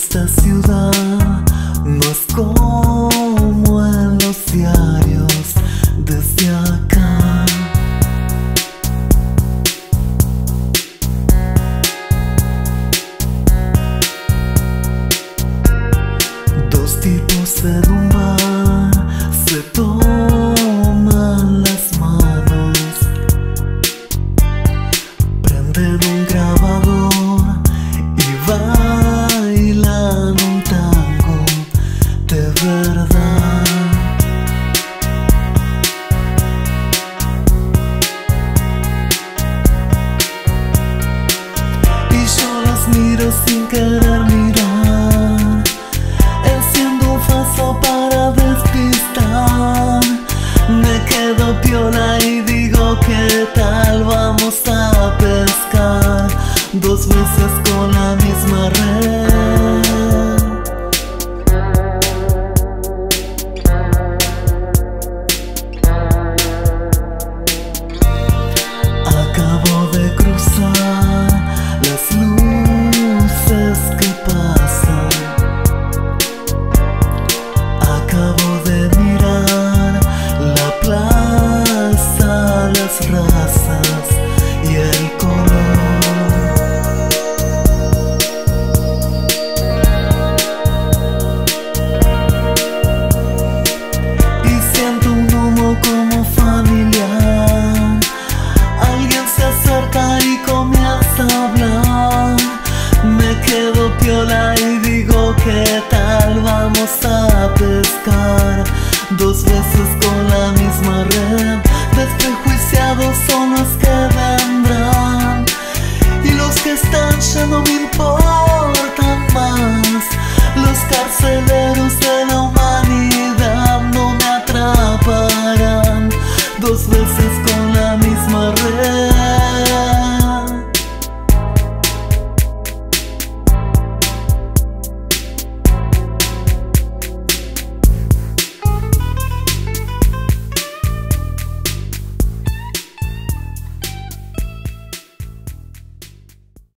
esta ciudad no es como en los diarios desde acá. Dos tipos en un bar se toman las manos, prenden un grabador y bailan un tango de verdad. Y yo las miro sin querer mirar, enciendo un faso para despistar. Me quedo piola y digo, ¿qué tal? Vamos a pescar dos veces con la misma red. Acabo de cruzar las luces que pasan, acabo de mirar la plaza, las razas y el color. Y siento un humo como familiar. Alguien se acerca y comienza a hablar. Me quedo piola y digo, ¿qué tal? Vamos a pescar dos veces con la misma red. Desprejuiciados son los que vendrán, y los que están ya no me importan más. Los carceleros de la humanidad no me atraparán dos veces